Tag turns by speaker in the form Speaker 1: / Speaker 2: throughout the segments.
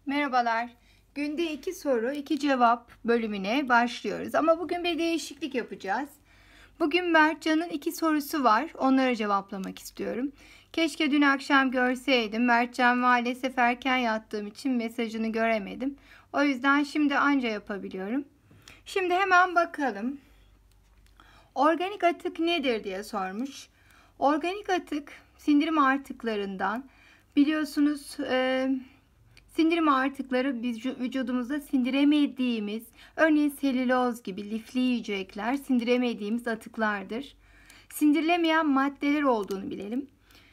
Speaker 1: Merhabalar. Günde 2 soru, 2 cevap bölümüne başlıyoruz. Ama bugün bir değişiklik yapacağız. Bugün Mertcan'ın 2 sorusu var. Onları cevaplamak istiyorum. Keşke dün akşam görseydim. Mertcan maalesef erken yattığım için mesajını göremedim. O yüzden şimdi anca yapabiliyorum. Şimdi hemen bakalım. Organik atık nedir diye sormuş. Organik atık sindirim artıklarından biliyorsunuz. Sindirim artıkları biz vücudumuzda sindiremediğimiz, örneğin selüloz gibi lifli yiyecekler sindiremediğimiz atıklardır. Sindirilemeyen maddeler olduğunu bilelim.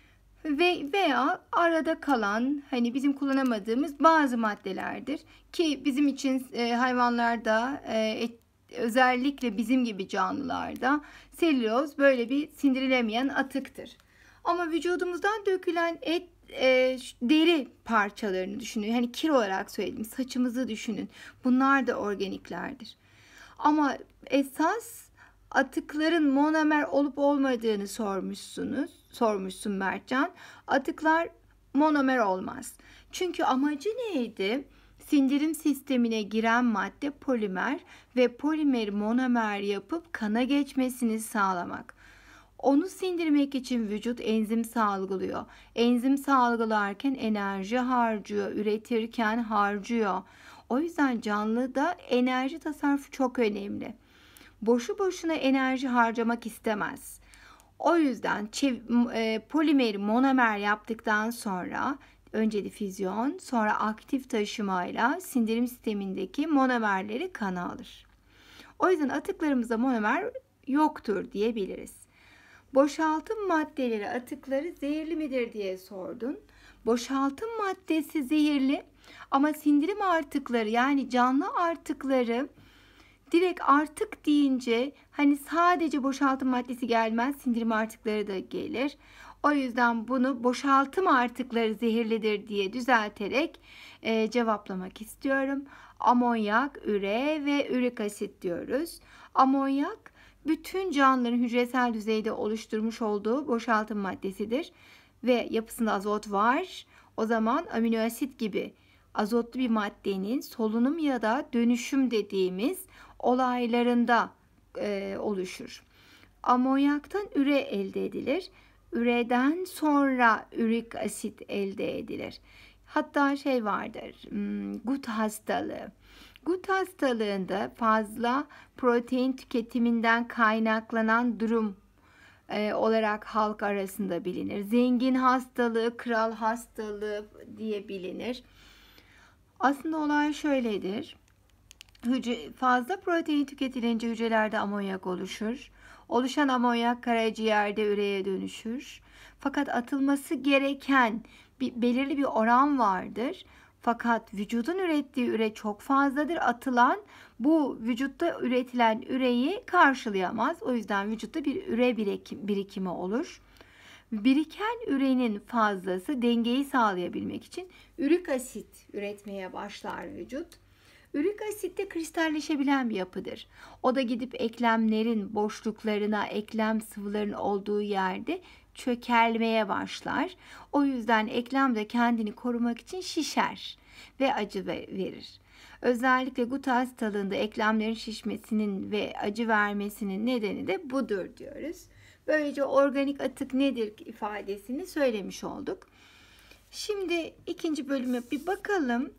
Speaker 1: Veya arada kalan hani bizim kullanamadığımız bazı maddelerdir ki bizim için hayvanlarda özellikle bizim gibi canlılarda selüloz böyle bir sindirilemeyen atıktır. Ama vücudumuzdan dökülen deri parçalarını düşünün. Hani kir olarak söyledim. Saçımızı düşünün. Bunlar da organiklerdir. Ama esas atıkların monomer olup olmadığını sormuşsun Mertcan. Atıklar monomer olmaz. Çünkü amacı neydi? Sindirim sistemine giren madde polimer ve polimeri monomer yapıp kana geçmesini sağlamak. Onu sindirmek için vücut enzim salgılıyor. Enzim salgılarken enerji harcıyor, üretirken harcıyor. O yüzden canlıda enerji tasarrufu çok önemli. Boşu boşuna enerji harcamak istemez. O yüzden polimeri monomer yaptıktan sonra önce difüzyon, sonra aktif taşımayla sindirim sistemindeki monomerleri kana alır. O yüzden atıklarımızda monomer yoktur diyebiliriz. Boşaltım maddeleri atıkları zehirli midir diye sordun. Boşaltım maddesi zehirli ama sindirim artıkları yani canlı artıkları direkt artık deyince hani sadece boşaltım maddesi gelmez, sindirim artıkları da gelir. O yüzden bunu boşaltım artıkları zehirlidir diye düzelterek cevaplamak istiyorum. Amonyak, üre ve ürik asit diyoruz. Amonyak bütün canlıların hücresel düzeyde oluşturmuş olduğu boşaltım maddesidir ve yapısında azot var. O zaman amino asit gibi azotlu bir maddenin solunum ya da dönüşüm dediğimiz olaylarında oluşur. Amonyaktan üre elde edilir. Üreden sonra ürik asit elde edilir. Hatta şey vardır, gut hastalığı. Gut hastalığında fazla protein tüketiminden kaynaklanan durum olarak halk arasında bilinir. Zengin hastalığı, kral hastalığı diye bilinir. Aslında olay şöyledir. Fazla protein tüketilince hücrelerde amonyak oluşur. Oluşan amonyak karaciğerde üreye dönüşür. Fakat atılması gereken belirli bir oran vardır. Fakat vücudun ürettiği üre çok fazladır. Atılan bu vücutta üretilen üreyi karşılayamaz. O yüzden vücutta bir üre birikimi olur. Biriken ürenin fazlası dengeyi sağlayabilmek için ürik asit üretmeye başlar vücut. Ürik asit de kristalleşebilen bir yapıdır. O da gidip eklemlerin boşluklarına, eklem sıvılarının olduğu yerde çökelmeye başlar. O yüzden eklem de kendini korumak için şişer ve acı verir. Özellikle gut hastalığında eklemlerin şişmesinin ve acı vermesinin nedeni de budur diyoruz. Böylece organik atık nedir ifadesini söylemiş olduk. Şimdi ikinci bölüme bir bakalım.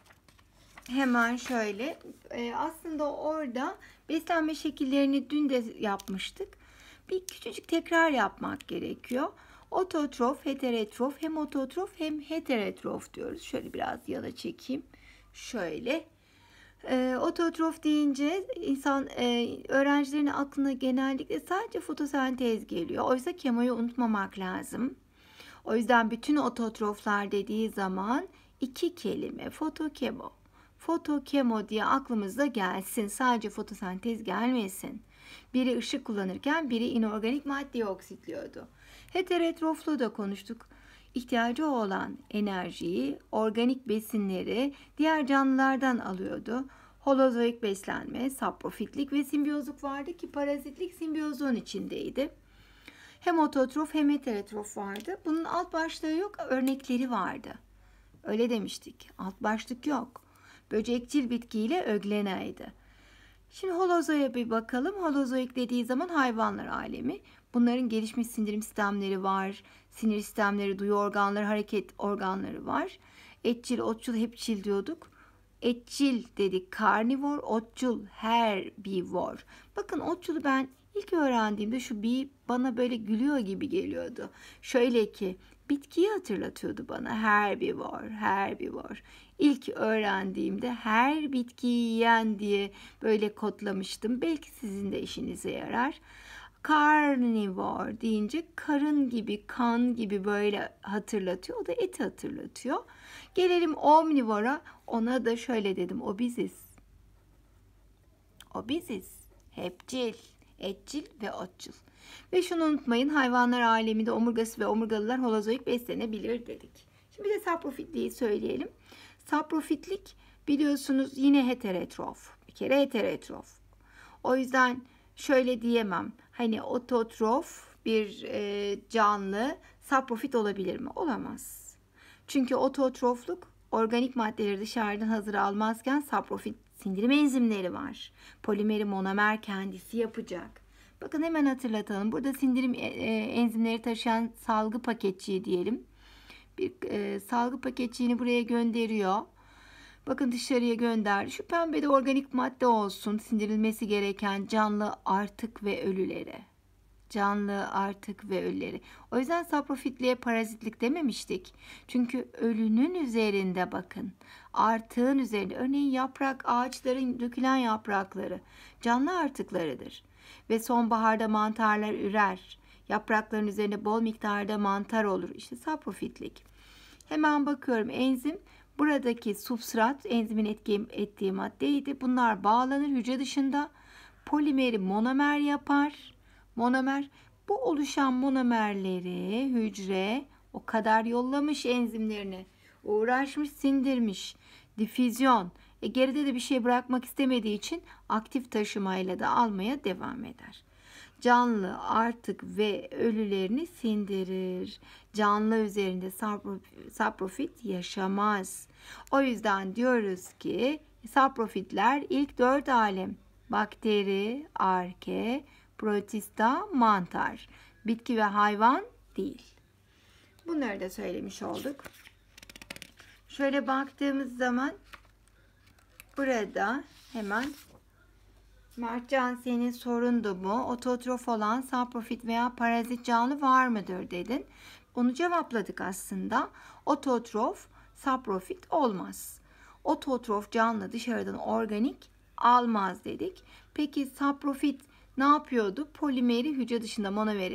Speaker 1: Hemen şöyle, aslında orada beslenme şekillerini dün de yapmıştık. Bir küçücük tekrar yapmak gerekiyor. Ototrof, heterotrof, hem ototrof hem heterotrof diyoruz. Şöyle biraz yana çekeyim. Şöyle. Ototrof deyince öğrencilerin aklına genellikle sadece fotosentez geliyor. Oysa kemoyu unutmamak lazım. O yüzden bütün ototroflar dediği zaman iki kelime fotokemo. Fotokemo diye aklımızda gelsin. Sadece fotosentez gelmesin. Biri ışık kullanırken biri inorganik maddeyi oksitliyordu. Heterotrofluğu da konuştuk. İhtiyacı olan enerjiyi, organik besinleri diğer canlılardan alıyordu. Holozoik beslenme, saprofitlik ve simbiyozluk vardı ki parazitlik simbiyozun içindeydi. Hem ototrof hem heterotrof vardı. Bunun alt başlığı yok, örnekleri vardı. Öyle demiştik. Alt başlık yok. Böcekçil bitkiyle ögleneydi. Şimdi holozoya bir bakalım. Holozoik dediği zaman hayvanlar alemi. Bunların gelişmiş sindirim sistemleri var. Sinir sistemleri, duyu organları, hareket organları var. Etçil, otçul, hepçil diyorduk. Etçil dedik karnivor, otçul herbivor. Bakın otçulu ben ilk öğrendiğimde şu bir bana böyle gülüyor gibi geliyordu. Şöyle ki bitkiyi hatırlatıyordu bana. Herbivor, herbivor. İlk öğrendiğimde her bitkiyi yiyen diye böyle kodlamıştım. Belki sizin de işinize yarar. Carnivore deyince karın gibi, kan gibi böyle hatırlatıyor. O da eti hatırlatıyor. Gelelim omnivora. Ona da şöyle dedim. Obiziz. Obiziz. Hepçil, etçil ve otçul. Ve şunu unutmayın. Hayvanlar aleminde omurgası ve omurgalılar holozoik beslenebilir dedik. Şimdi bir de saprofitliği söyleyelim. Saprofitlik biliyorsunuz yine heterotrof. Bir kere heterotrof. O yüzden şöyle diyemem. Hani ototrof bir canlı saprofit olabilir mi? Olamaz. Çünkü ototrofluk organik maddeleri dışarıdan hazır almazken saprofit sindirim enzimleri var. Polimeri monomer kendisi yapacak. Bakın hemen hatırlatalım. Burada sindirim enzimleri taşıyan salgı paketçiği diyelim. Bir salgı paketçiğini buraya gönderiyor. Bakın dışarıya gönderdi. Şu pembede organik madde olsun. Sindirilmesi gereken canlı artık ve ölüleri. Canlı artık ve ölüleri. O yüzden saprofitliğe parazitlik dememiştik. Çünkü ölünün üzerinde bakın. Artığın üzerinde. Örneğin yaprak, ağaçların dökülen yaprakları canlı artıklarıdır. Ve sonbaharda mantarlar ürer. Yaprakların üzerinde bol miktarda mantar olur. İşte saprofitlik. Hemen bakıyorum enzim. Buradaki substrat enzimin ettiği maddeydi. Bunlar bağlanır hücre dışında. Polimeri monomer yapar. Monomer. Bu oluşan monomerleri hücre o kadar yollamış enzimlerini. Uğraşmış, sindirmiş. Difüzyon. Geride de bir şey bırakmak istemediği için aktif taşımayla da almaya devam eder. Canlı artık ve ölülerini sindirir. Canlı üzerinde saprofit yaşamaz. O yüzden diyoruz ki saprofitler ilk 4 alem. Bakteri, arke, protista, mantar. Bitki ve hayvan değil. Bunları da söylemiş olduk. Şöyle baktığımız zaman burada hemen Mertcan senin sorundu mu? Ototrof olan saprofit veya parazit canlı var mıdır dedin. Onu cevapladık aslında. Ototrof saprofit olmaz. Ototrof canlı dışarıdan organik almaz dedik. Peki saprofit ne yapıyordu? Polimeri hücre dışında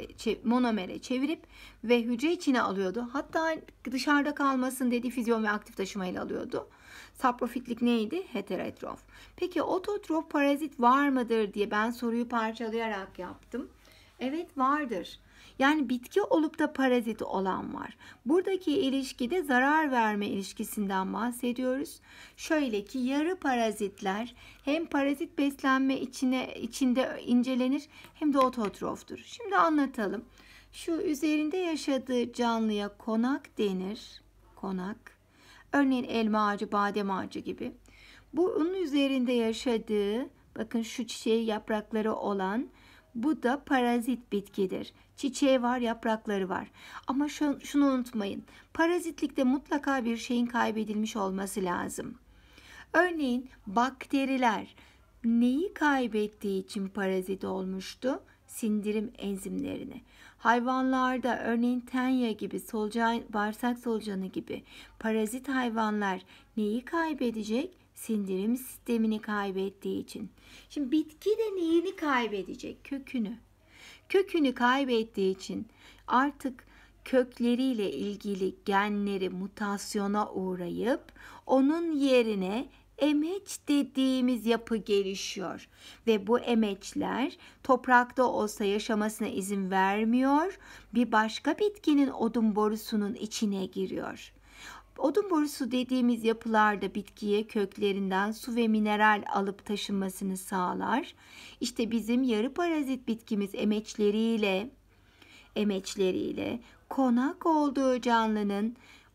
Speaker 1: monomere çevirip ve hücre içine alıyordu. Hatta dışarıda kalmasın diye difüzyon ve aktif taşımayla alıyordu. Saprofitlik neydi? Heterotrof. Peki ototrof parazit var mıdır diye ben soruyu parçalayarak yaptım. Evet vardır. Yani bitki olup da paraziti olan var. Buradaki ilişkide zarar verme ilişkisinden bahsediyoruz. Şöyle ki yarı parazitler hem parazit beslenme içinde incelenir hem de ototroftur. Şimdi anlatalım. Şu üzerinde yaşadığı canlıya konak denir. Konak. Örneğin elma ağacı, badem ağacı gibi. Bunun üzerinde yaşadığı, bakın şu çiçeği yaprakları olan, bu da parazit bitkidir. Çiçeği var, yaprakları var. Ama şunu unutmayın. Parazitlikte mutlaka bir şeyin kaybedilmiş olması lazım. Örneğin bakteriler neyi kaybettiği için parazit olmuştu? Sindirim enzimlerini. Hayvanlarda örneğin tenya gibi, bağırsak solucanı gibi parazit hayvanlar neyi kaybedecek? Sindirim sistemini kaybettiği için. Şimdi bitki de neyini kaybedecek? Kökünü. Kökünü kaybettiği için artık kökleriyle ilgili genleri mutasyona uğrayıp onun yerine emeç dediğimiz yapı gelişiyor. Ve bu emeçler toprakta olsa yaşamasına izin vermiyor. Bir başka bitkinin odun borusunun içine giriyor. Odun borusu dediğimiz yapılarda bitkiye köklerinden su ve mineral alıp taşınmasını sağlar. İşte bizim yarı parazit bitkimiz emeçleriyle konak olduğu canlının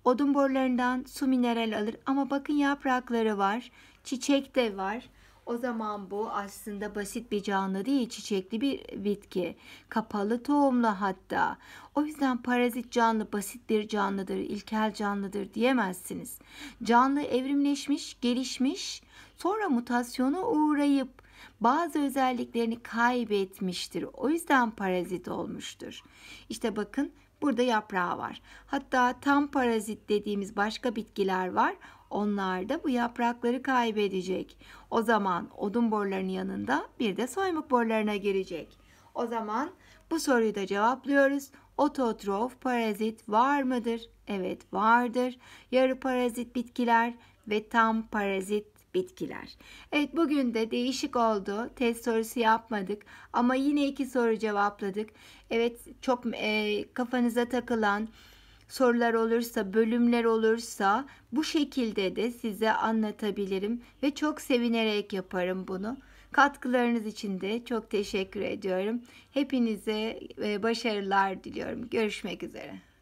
Speaker 1: Odun borularından su mineral alır ama bakın yaprakları var, çiçek de var. O zaman bu aslında basit bir canlı değil, çiçekli bir bitki. Kapalı tohumlu hatta. O yüzden parazit canlı basit bir canlıdır, ilkel canlıdır diyemezsiniz. Canlı evrimleşmiş, gelişmiş, sonra mutasyona uğrayıp bazı özelliklerini kaybetmiştir. O yüzden parazit olmuştur. İşte bakın burada yaprağı var. Hatta tam parazit dediğimiz başka bitkiler var. Onlar da bu yaprakları kaybedecek. O zaman odun borularının yanında bir de soymuk borularına girecek. O zaman bu soruyu da cevaplıyoruz. Ototrof parazit var mıdır? Evet, vardır. Yarı parazit bitkiler ve tam parazit bitkiler. Evet, bugün de değişik oldu. Test sorusu yapmadık ama yine 2 soru cevapladık. Evet, çok kafanıza takılan sorular olursa, bölümler olursa bu şekilde de size anlatabilirim ve çok sevinerek yaparım bunu. Katkılarınız için de çok teşekkür ediyorum. Hepinize başarılar diliyorum. Görüşmek üzere.